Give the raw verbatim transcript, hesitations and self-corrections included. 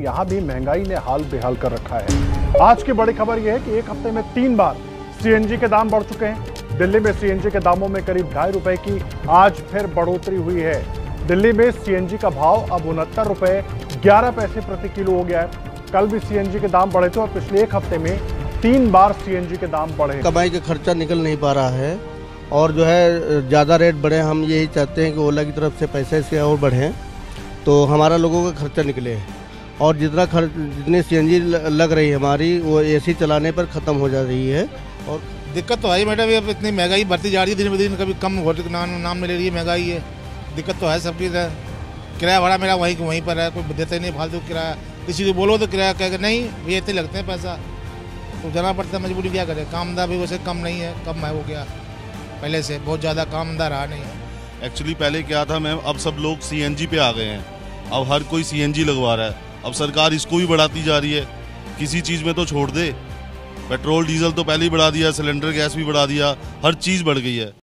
यहाँ भी महंगाई ने हाल बेहाल कर रखा है। आज की बड़ी खबर यह है कि एक हफ्ते में तीन बार सीएनजी के दाम बढ़ चुके हैं। दिल्ली में सीएनजी के दामों में करीब ढाई रुपए की आज फिर बढ़ोतरी हुई है। दिल्ली में सीएनजी का भाव अब उनहत्तर रुपए ग्यारह पैसे प्रति किलो हो गया है। कल भी सीएनजी के दाम बढ़े थे और पिछले एक हफ्ते में तीन बार सीएनजी के दाम बढ़े। कमाई का खर्चा निकल नहीं पा रहा है और जो है ज़्यादा रेट बढ़े। हम यही चाहते हैं कि ओला की तरफ से पैसे इसके और बढ़ें तो हमारा लोगों का खर्चा निकले और जितना खर्च जितनी सीएनजी लग रही है हमारी वो एसी चलाने पर ख़त्म हो जा रही है। और दिक्कत तो है मैडम, अब इतनी महंगाई बढ़ती जा रही है दिन ब दिन, कभी कम होने नाम नाम नहीं ले रही है महंगाई है। दिक्कत तो है सबकी। किराया भाड़ा मेरा वहीं वहीं पर है, कोई देते नहीं फालतू किराया। किसी को बोलो तो किराया कहेगा नहीं भैया इतने लगते हैं पैसा, तो जाना पड़ता है, मजबूरी क्या करें। कामदा भी वैसे कम नहीं है, कम है हो गया पहले से, बहुत ज़्यादा कामदा रहा नहीं है। एक्चुअली पहले क्या था मैम, अब सब लोग सीएनजी पे आ गए हैं, अब हर कोई सीएनजी लगवा रहा है। अब सरकार इसको भी बढ़ाती जा रही है, किसी चीज़ में तो छोड़ दे। पेट्रोल डीजल तो पहले ही बढ़ा दिया, सिलेंडर गैस भी बढ़ा दिया, हर चीज़ बढ़ गई है।